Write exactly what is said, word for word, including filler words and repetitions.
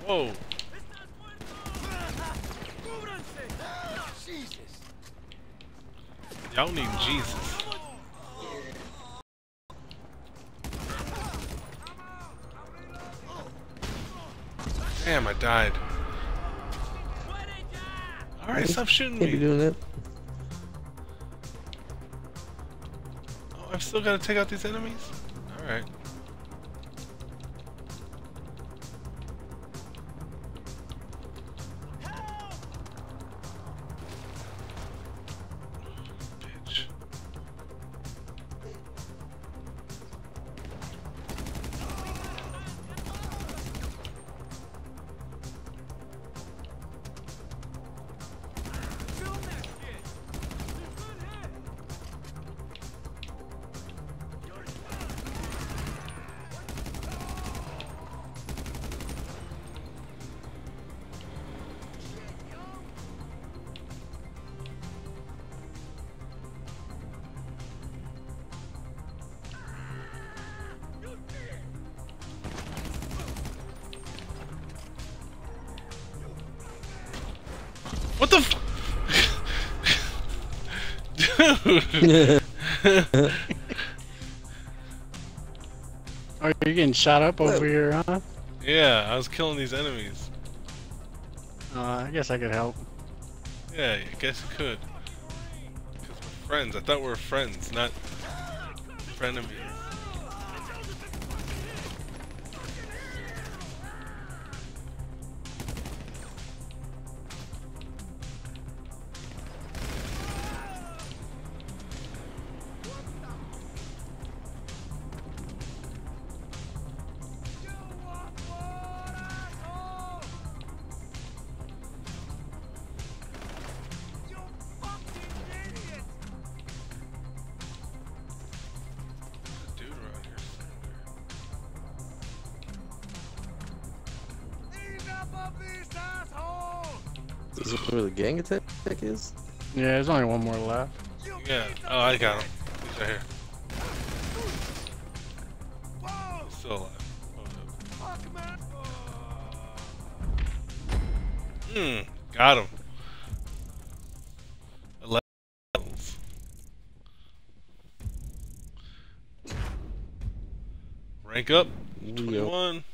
Whoa. Y'all need Jesus. Damn, I died. Alright, stop shooting Can't be me. doing that. Oh, I've still got to take out these enemies? Alright. Bitch. What the f- Dude! Oh, you're getting shot up over here, huh? Yeah, I was killing these enemies. Uh, I guess I could help. Yeah, I guess you could. Because we're friends. I thought we were friends, not frenemies. Dude around here Is this where the gang attack is? Yeah, there's only one more left. somewhere. Yeah. Oh, I got him. He's right here. He's still alive. Hmm. Got him. eleven levels. Rank up. Yo. twenty-one.